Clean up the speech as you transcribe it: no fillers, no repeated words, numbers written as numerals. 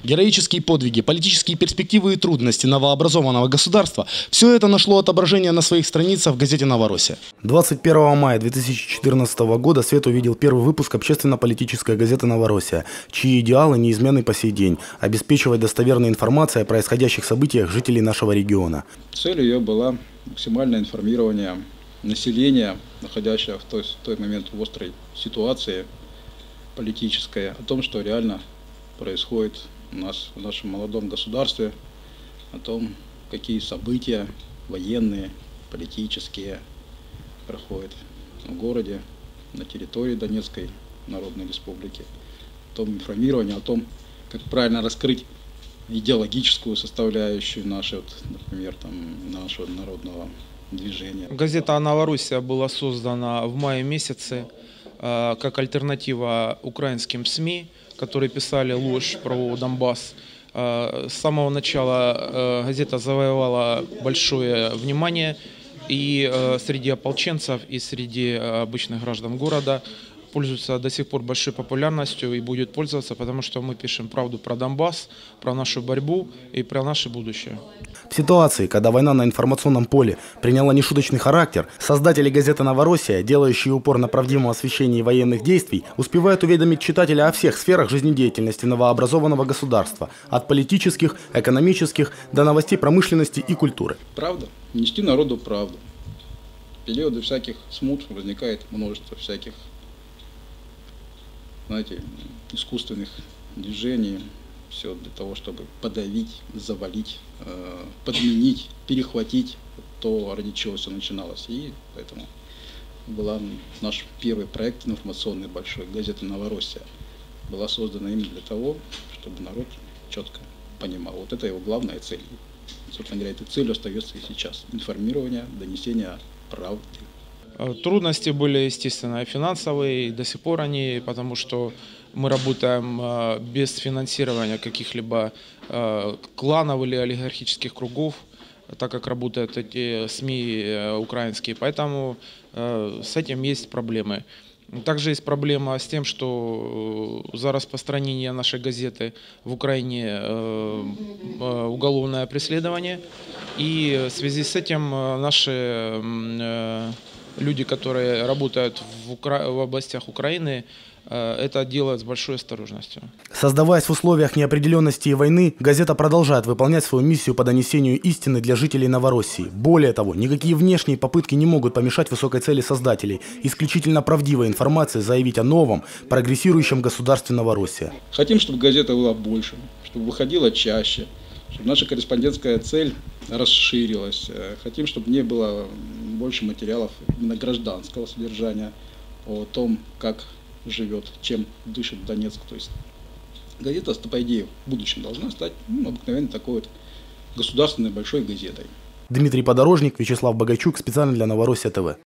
Героические подвиги, политические перспективы и трудности новообразованного государства – все это нашло отображение на своих страницах в газете «Новороссия». 21 мая 2014 года свет увидел первый выпуск общественно-политической газеты «Новороссия», чьи идеалы неизменны по сей день – обеспечивать достоверной информацией о происходящих событиях жителей нашего региона. Цель ее была максимальное информирование населения, находящегося в тот момент в острой ситуации политической, о том, что реально происходит у нас в нашем молодом государстве, о том, какие события военные, политические проходят в городе, на территории Донецкой Народной Республики, о том информировании, о том, как правильно раскрыть идеологическую составляющую нашего, например, нашего народного движения. Газета «Новороссия» была создана в мае месяце как альтернатива украинским СМИ, которые писали ложь про Донбасс. С самого начала газета завоевала большое внимание и среди ополченцев, и среди обычных граждан города. Пользуется до сих пор большой популярностью и будет пользоваться, потому что мы пишем правду про Донбасс, про нашу борьбу и про наше будущее. В ситуации, когда война на информационном поле приняла нешуточный характер, создатели газеты «Новороссия», делающие упор на правдивом освещении военных действий, успевают уведомить читателя о всех сферах жизнедеятельности новообразованного государства, от политических, экономических до новостей промышленности и культуры. Правда. Нести народу правду. В периоды всяких смут возникает множество всяких, знаете, искусственных движений, все для того, чтобы подавить, завалить, подменить, перехватить то, ради чего все начиналось. И поэтому был наш первый проект информационный большой, газета «Новороссия». Была создана именно для того, чтобы народ четко понимал. Вот это его главная цель. Собственно говоря, этой целью остается и сейчас. Информирование, донесение правды. Трудности были, естественно, финансовые, и до сих пор они, потому что мы работаем без финансирования каких-либо кланов или олигархических кругов, так как работают эти СМИ украинские, поэтому с этим есть проблемы. Также есть проблема с тем, что за распространение нашей газеты в Украине уголовное преследование, и в связи с этим наши люди, которые работают в областях Украины, это делают с большой осторожностью. Создаваясь в условиях неопределенности и войны, газета продолжает выполнять свою миссию по донесению истины для жителей Новороссии. Более того, никакие внешние попытки не могут помешать высокой цели создателей – исключительно правдивой информации заявить о новом, прогрессирующем государстве Новороссия. Хотим, чтобы газета была больше, чтобы выходила чаще, чтобы наша корреспондентская цель расширилась. Хотим, чтобы не было больше материалов именно гражданского содержания, о том, как живет, чем дышит Донецк. То есть газета, по идее, в будущем должна стать обыкновенно такой вот государственной большой газетой. Дмитрий Подорожник, Вячеслав Богайчук, специально для Новороссия ТВ.